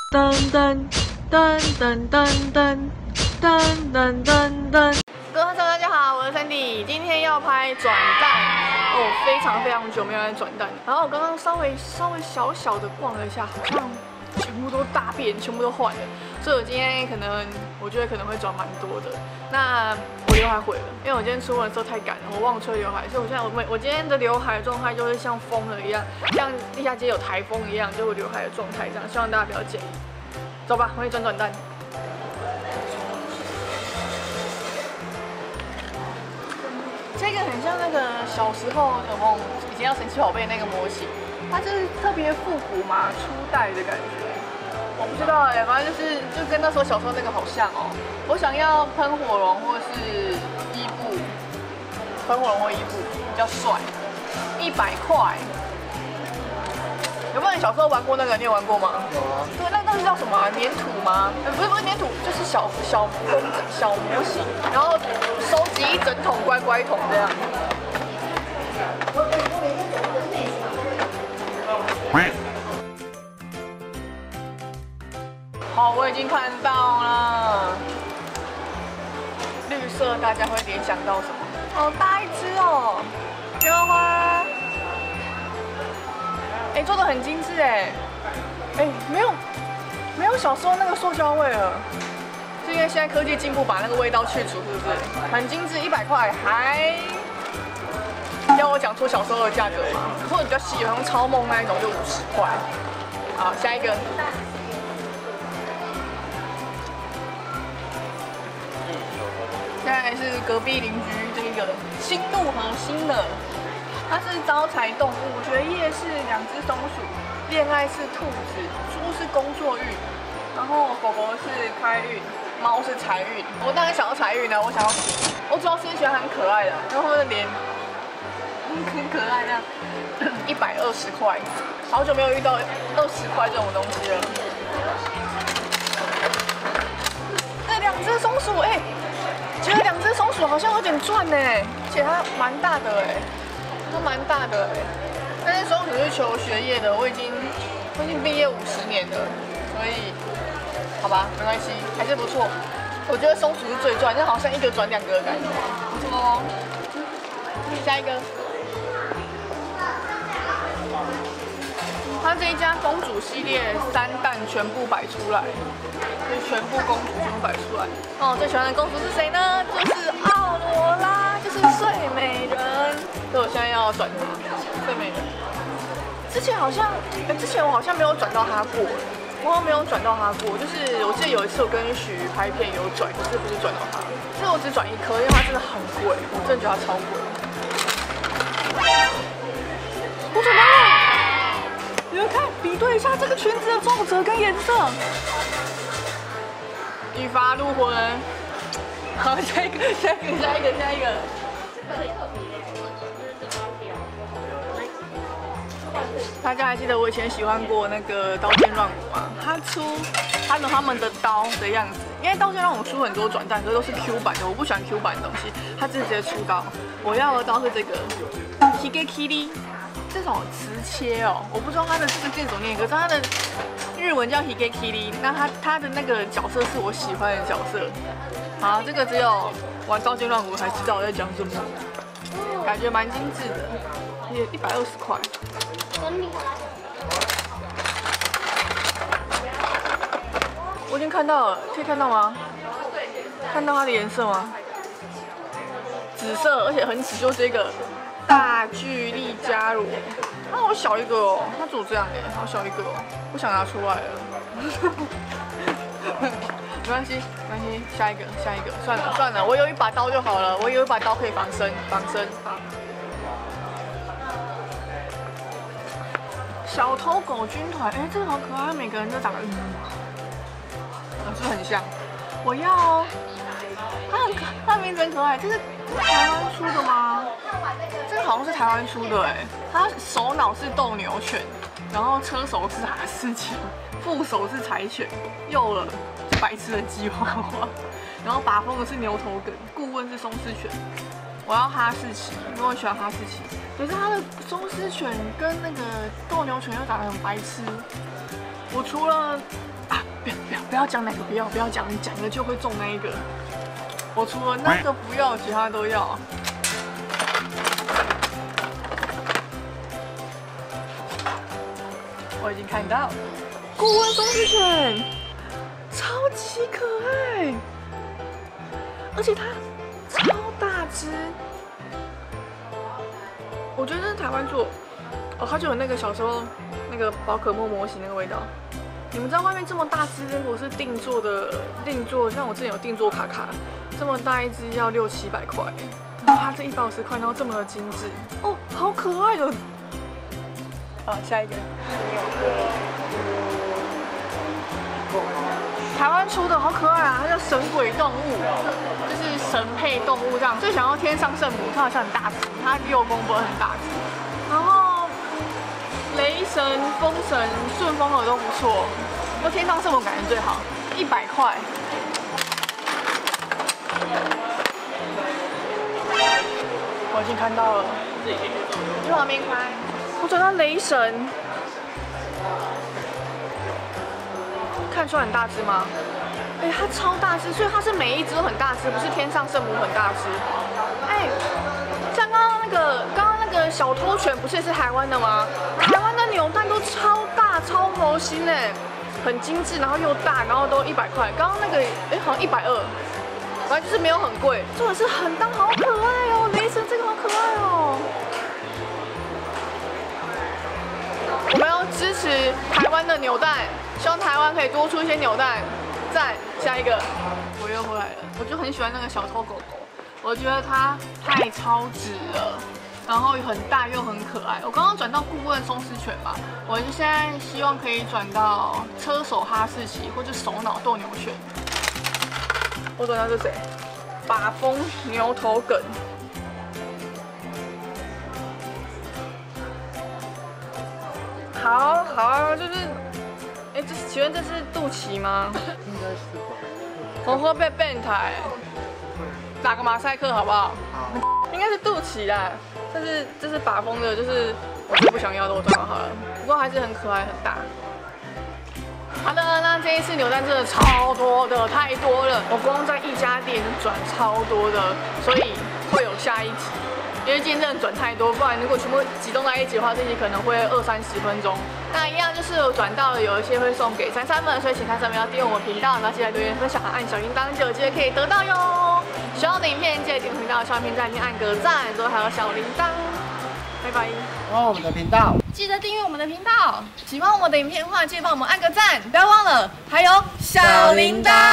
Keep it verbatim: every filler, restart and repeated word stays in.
噔噔噔噔噔噔噔噔噔噔。各位观众大家好，我是 Sandy， 今天要拍转蛋哦，非常非常久没有来转蛋。然后我刚刚稍微稍微小小的逛了一下，好像全部都大变，全部都换了，所以我今天可能我觉得可能会转蛮多的。那我刘海毁了，因为我今天出门的时候太赶了，我忘了吹刘海，所以我现在我我今天的刘海状态就是像疯了一样，像地下街有台风一样，就我刘海的状态这样，希望大家不要介意。走吧，我去转转蛋。这个很像那个小时候有没有以前要神奇宝贝那个模型，它就是特别复古嘛，初代的感觉。我不知道哎、欸，反正就是就跟那时候小时候那个好像哦。我想要喷火龙或是伊布，喷火龙或伊布比较帅，一百块。有没有人小时候玩过那个？你有玩过吗？有啊。对，那那是叫什么、啊？粘土吗？呃，不是不是粘土，就是小小公小模型，然后收集一整桶乖乖桶这样。好，我已经看到了。绿色大家会联想到什么？好大一只哦，棉花花。哎、欸，做的很精致哎，哎、欸，没有没有小时候那个塑胶味了，是因为现在科技进步把那个味道去除，是不是？很精致，一百块还要我讲出小时候的价格吗？或者比较喜欢超梦那一种就五十块。好，下一个。再来是隔壁邻居这个新怒和新的。它是招财动物，学业是两只松鼠，恋爱是兔子，猪是工作运，然后狗狗是开运，猫是财运。我当然想要财运呢，我想要，我主要是喜欢很可爱的，然后它的脸很可爱这样，一百二十块，好久没有遇到二十块这种东西了。这两只松鼠，哎、欸，觉得两只松鼠好像有点赚呢，而且它蛮大的哎。都蛮大的哎、欸，但是松鼠是求学业的，我已经我已经毕业五十年了，所以好吧，没关系，还是不错。我觉得松鼠是最赚，就好像一个转两个的感觉，不错哦。下一个，它这一家公主系列三弹全部摆出来，就是全部公主全部摆出来。哦，最喜欢的公主是谁呢？就是奥罗拉，就是睡美人。所以我现在要转它，睡美人。之前好像，哎、欸，之前我好像没有转到它过，我好像没有转到它过。就是我记得有一次我跟许拍片有转，可是不是转到它，所以我只转一颗，因为它真的很贵，我真的觉得它超贵。我转到了，你们看，比对一下这个裙子的皱褶跟颜色，一发入魂。好，下一个，下一个，下一个，下一个。大家还记得我以前喜欢过那个刀剑乱舞吗？他出他的他们的刀的样子，因为刀剑乱舞出很多转蛋，可是都是 Q 版的，我不喜欢 Q 版的东西，他直接出刀。我要的刀是这个 Higekiri， 这种瓷切哦，我不知道它的这个字怎么念，可是它的日文叫 Higekiri， 那它它的那个角色是我喜欢的角色。好，这个只有玩刀剑乱舞才知道我在讲什么，感觉蛮精致的，也一百二十块。我已经看到了，可以看到吗？看到它的颜色吗？紫色，而且很紫，就是这个大巨力伽罗。它好小一个哦，它只有这样哎，好小一个哦，不想拿出来了。没关系，没关系，下一个，下一个，算了算了，我有一把刀就好了，我有一把刀可以防身，防身啊。小偷狗军团，哎、欸，这个好可爱，每个人都长得，嗯，是不是很像？我要哦，它很可，它的名字很可爱，这是台湾出的吗？这个好像是台湾出的哎、欸，它首脑是斗牛犬，然后车手是哈士奇，副手是柴犬，右耳是白痴的吉娃娃，然后把风的是牛头梗，顾问是松狮犬。我要哈士奇，因为我喜欢哈士奇。可是它的松狮犬跟那个斗牛犬又长得很白痴。我除了啊不要讲哪个不要，不要讲，你讲了就会中那一个。我除了那个不要，其他都要。我已经看到了，顾问松狮犬，超级可爱，而且它超大只。我觉得是台湾做，哦，它就有那个小时候那个宝可梦模型那个味道。你们知道外面这么大只，如果是定做的，定做像我之前有定做卡卡，这么大一只要六七百块，然后它这一百五十块，然后这么的精致，哦，好可爱的。好，下一个。台湾出的好可爱啊，它叫神鬼动物，就是神配动物这样。最想要天上圣母，它好像很大只，它六公分很大只。然后雷神、风神、顺风耳都不错，不过天上圣母感觉最好，一百块。我已经看到了，去旁边开。我找到雷神。看出来很大只吗？哎、欸，它超大只，所以它是每一只都很大只，不是天上圣母很大只。哎、欸，像刚刚那个，刚刚那个小偷犬不是也是台湾的吗？台湾的扭蛋都超大、超佛心哎，很精致，然后又大，然后都一百块。刚刚那个哎、欸、好像一百二，反正就是没有很贵，重点是很大，好可爱哦！雷神这个好可爱哦。我们要支持台湾的扭蛋。希望台湾可以多出一些扭蛋。赞，下一个，我又回来了。我就很喜欢那个小偷狗狗，我觉得它太超值了，然后很大又很可爱。我刚刚转到顾问松狮犬嘛，我就现在希望可以转到车手哈士奇或者首脑斗牛犬。我转到是谁？把风牛头梗。好好，就是。哎，这是请问这是肚脐吗？应该是吧。我会被变态，打个马赛克好不好？好。应该是肚脐啦，但是这是把风的，就是我最不想要的，我转好了。不过还是很可爱，很大。好的，那这一次扭蛋真的超多的，太多了。我光在一家店转超多的，所以会有下一集。因为今天真的转太多，不然如果全部集中在一起的话，这集可能会二三十分钟。那一样就是有转到了，有一些会送给珊珊们，所以请珊珊们要订阅我们频道，然后记得留言分享，按小铃铛，就有机会可以得到哟。喜欢我的影片，记得点频道下面在里面按个赞，之后还有小铃铛。拜拜。 喜欢我们的频道， 记得订阅我们的频道。喜欢我们的影片的话，记得帮我们按个赞，不要忘了还有小铃铛。